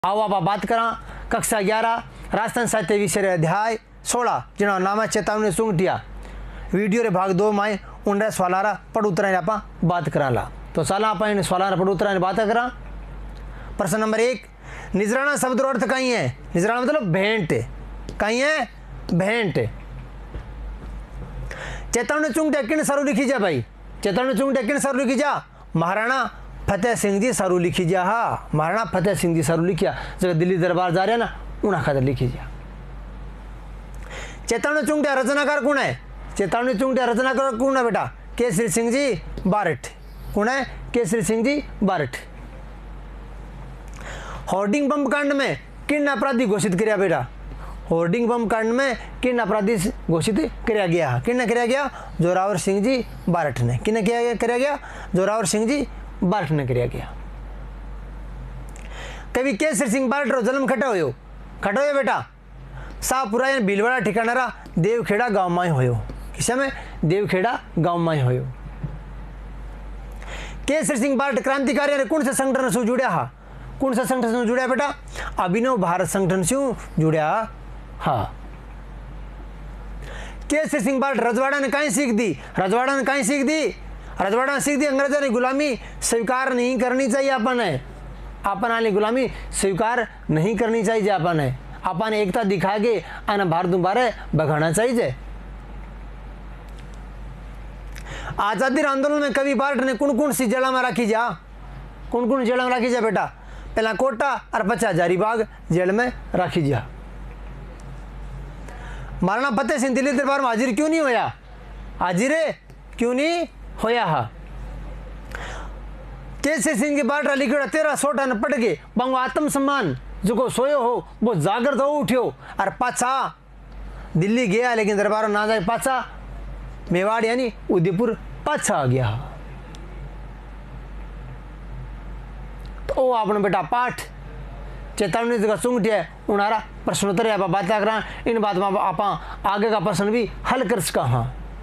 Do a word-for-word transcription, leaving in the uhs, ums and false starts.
आओ आप बात करा कक्षा ग्यारह राजस्थान साहित्य विषय अध्याय सोलह जिना नाम चेतावनी सुंगटिया वीडियो रे भाग दो में उन सवाल पढ़ उतरा आप बात करा तो साल आप इन सवाल पढ़ उतरा बात करा। प्रश्न नंबर एक, निजराना शब्द अर्थ कहीं है। निजराना मतलब भेंट, कहीं है भेंट। चेतावनी चुंगटिया किन सारू लिखी जा भाई, चेतावनी चुंगटिया किन सारू लिखी जा, महाराणा फतेह सिंह जी सारू लिखी जा। हाँ, महाराणा फतेह सिंह जी सारू लिखिया जब दिल्ली दरबार जा रहे ना उन्हें खातर लिखी जा। चेतावनी चुंगटिया रचनाकार कौन है, चेतावनी चुंगटिया रचनाकार कौन है बेटा, केसरी सिंह जी बारठ। कौन है, केसरी सिंह जी बारठ। होर्डिंग बम कांड में किन अपराधी घोषित किया बेटा, होर्डिंग बम कांड में किन अपराधी घोषित किया गया, किन ने किया गया, जोरावर सिंह जी बारठ ने। किन किया किया गया, जोरावर सिंह जी बारठ ने किया गया। कवि केसरी सिंह बारठ रो जन्म खटे होयो, खटे होयो बेटा शाहपुरा यानी भीलवाड़ा ठिकाना देवखेड़ा गांव में होयो। किस में, देवखेड़ा गांव में होयो। केसरी सिंह बारठ क्रांतिकारी ने कौन से संगठन से जुड़ा हा, कौन सा संगठन से जुड़ा बेटा, अभिनव भारत संगठन से जुड़ा। हाँ, केसरी सिंह बारठ रजवाड़ा ने कहीं सीख दी, रजवाड़ा ने कहीं सीख दी, रजवाड़ा ने सीख दी अंग्रेजों ने गुलामी स्वीकार नहीं करनी चाहिए। अपन है अपन आने गुलामी स्वीकार नहीं करनी चाहिए। अपन है अपन एकता दिखा के आना भारत दोबारा भगाना चाहिए। आजादी आंदोलन में कवि बारठ ने कौन कौन सी जेल में रखी जा, कौन कौन जेल में रखी जा बेटा, पहला कोटा और पचा हजारीबाग जेल में रखी जा। महाराणा फतेह सिंह दिल्ली दरबार में हाजिर क्यों नहीं होया, हाजिर क्यों नहीं होया। हा, केसरी सिंह की बारठ लिखा तेरह सोटा न पट के बंगो आत्म सम्मान जो को सोयो हो वो जागृत हो उठ्यो और पाछा दिल्ली गया, लेकिन दरबार ना जाए पाछा मेवाड़ यानी उदयपुर पाछा आ गया। तो आपने बेटा पाठ चेतावनी का सुंगटिया उनारा प्रश्नोत्तर आप बात करा, इन बात में आप आगे का प्रश्न भी हल कर सका। हाँ।